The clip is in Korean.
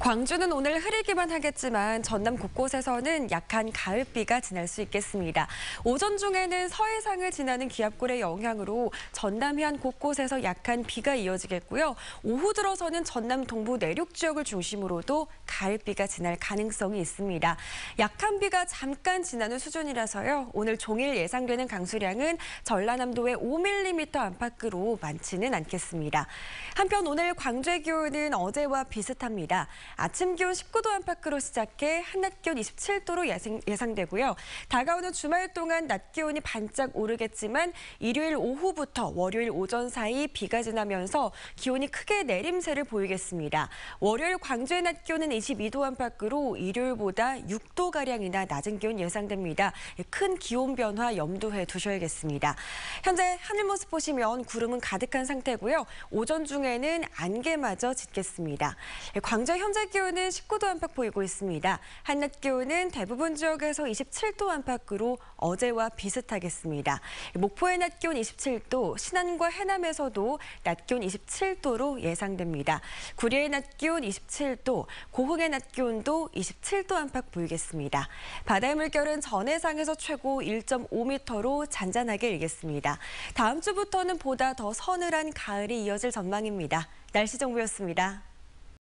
광주는 오늘 흐리기만 하겠지만 전남 곳곳에서는 약한 가을비가 지날 수 있겠습니다. 오전 중에는 서해상을 지나는 기압골의 영향으로 전남 해안 곳곳에서 약한 비가 이어지겠고요. 오후 들어서는 전남 동부 내륙 지역을 중심으로도 가을비가 지날 가능성이 있습니다. 약한 비가 잠깐 지나는 수준이라서요. 오늘 종일 예상되는 강수량은 전라남도의 5mm 안팎으로 많지는 않겠습니다. 한편 오늘 광주의 기온은 어제와 비슷합니다. 아침 기온 19도 안팎으로 시작해 한낮 기온 27도로 예상되고요. 다가오는 주말 동안 낮 기온이 반짝 오르겠지만 일요일 오후부터 월요일 오전 사이 비가 지나면서 기온이 크게 내림세를 보이겠습니다. 월요일 광주의 낮 기온은 22도 안팎으로 일요일보다 6도가량이나 낮은 기온 예상됩니다. 큰 기온 변화 염두해 두셔야겠습니다. 현재 하늘 모습 보시면 구름은 가득한 상태고요. 오전 중에는 안개마저 짙겠습니다. 광주 현재 기온은 19도 안팎 보이고 있습니다. 한낮 기온은 대부분 지역에서 27도 안팎으로 어제와 비슷하겠습니다. 목포의 낮 기온 27도, 신안과 해남에서도 낮 기온 27도로 예상됩니다. 구리의 낮 기온 27도, 고흥의 낮 기온도 27도 안팎 보이겠습니다. 바다의 물결은 전해상에서 최고 1.5m로 잔잔하게 일겠습니다. 다음 주부터는 보다 더 서늘한 가을이 이어질 전망입니다. 날씨 정보였습니다.